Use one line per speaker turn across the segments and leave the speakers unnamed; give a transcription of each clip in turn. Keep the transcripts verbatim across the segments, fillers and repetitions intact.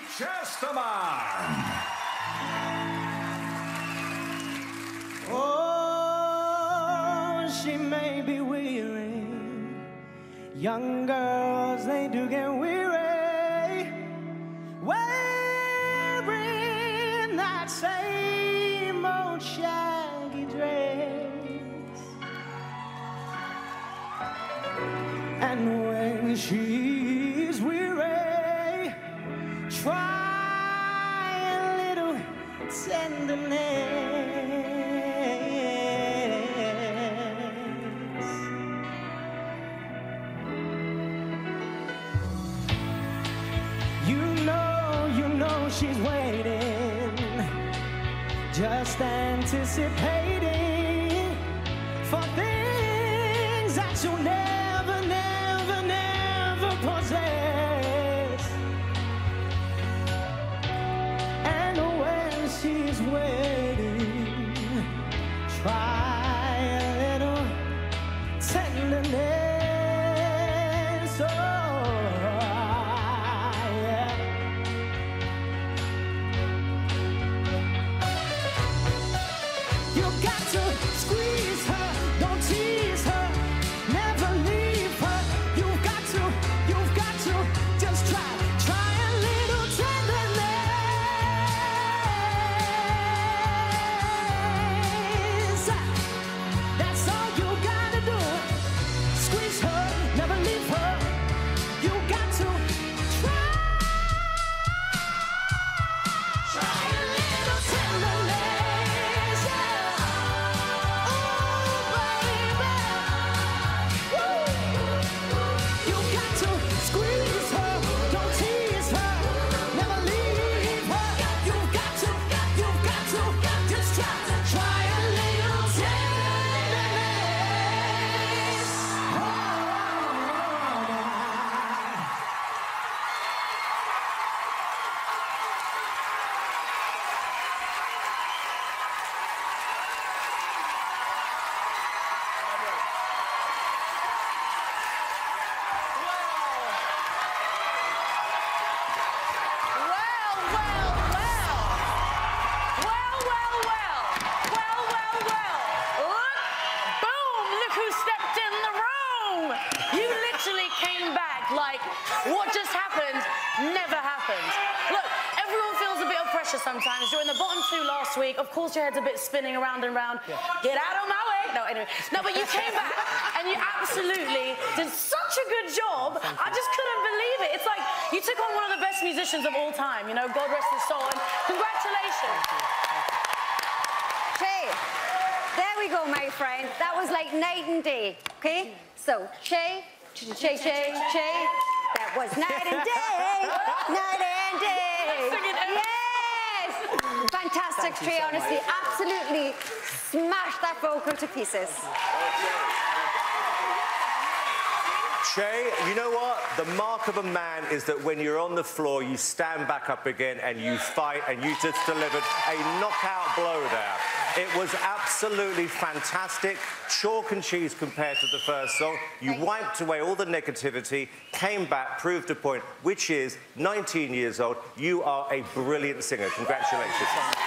Chesterman.
Oh, she may be weary. Young girls, they do get weary, wearing that same old shaggy dress. And when she's weary, try a little tenderness. You know, you know she's waiting, just anticipating for things that you'll never, never, never possess. And when she's waiting, try a little tenderness. Oh, yeah. You got to squeeze her, don't tease her, never leave her. You've got to, you've got to just try, try a little tenderness. That's all you gotta do. Squeeze her, never leave her. You got to try, try a little tenderness. Yeah. Oh, baby. Woo. You got to squeeze her, don't tease her, never leave her. You've got to, you've got to just try, try a little tenderness. Oh,
Well, well, well. Well, well, well. Well, well, well. Look, boom, look who stepped in the room. You literally came back like what just happened never happened. Look, everyone feels a bit of pressure sometimes. You're in the bottom two last week. Of course, your head's a bit spinning around and round. Get out of my way. No, anyway. No, but you came back and you absolutely did such a good job. I just couldn't believe it. It's like you took on one of the best musicians of all time. You know, God rest his soul. And congratulations.
Che, there we go, my friend. That was like night and day, okay? So, Che, Che, Che, Che, Che. That was night and day, night and day. Yes! Fantastic, Che, honestly. Absolutely smashed that vocal to pieces.
Che, you know what? The mark of a man is that when you're on the floor, you stand back up again and you fight, and you just delivered a knockout blow there. It was absolutely fantastic. Chalk and cheese compared to the first song. You wiped away all the negativity, came back, proved a point, which is nineteen years old. You are a brilliant singer. Congratulations.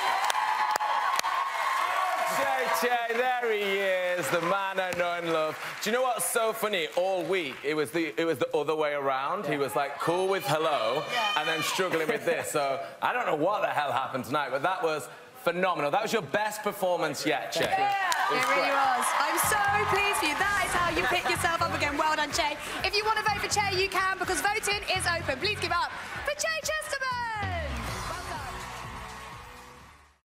Che, Che, there he is, the man I know and love. Do you know what's so funny? All week, it was the it was the other way around. Yeah. He was like cool with hello, yeah, and then struggling with this. So I don't know what the hell happened tonight, but that was phenomenal. That was your best performance yet, Che.
Yeah,
it,
it really was. I'm so pleased for you. That is how you pick yourself up again. Well done, Che. If you want to vote for Che, you can, because voting is open. Please give up